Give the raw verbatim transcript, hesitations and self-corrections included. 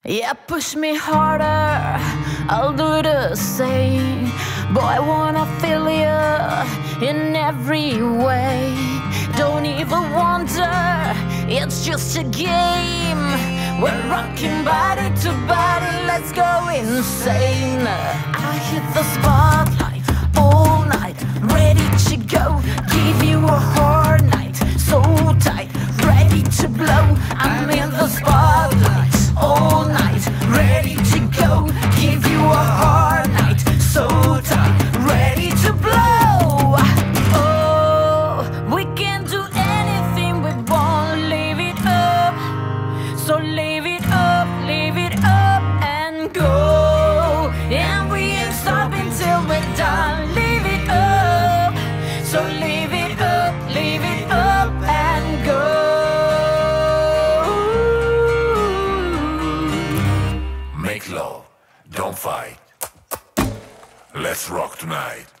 Yeah, push me harder, I'll do the same. Boy, I wanna feel you in every way. Don't even wonder, it's just a game. We're rocking body to body, let's go insane. I hit the spotlight all night, ready to go. Give you a hard night, so tight, ready to blow. I'm in the spotlight all night, ready to go. Give you a hard night, so tight, ready to blow. Oh, we can do anything we want, leave it up. So leave it up, leave it up and go. And we ain't stopping till we're done. Leave it up, so leave it up, leave it up and go. Make love, don't fight. Let's rock tonight.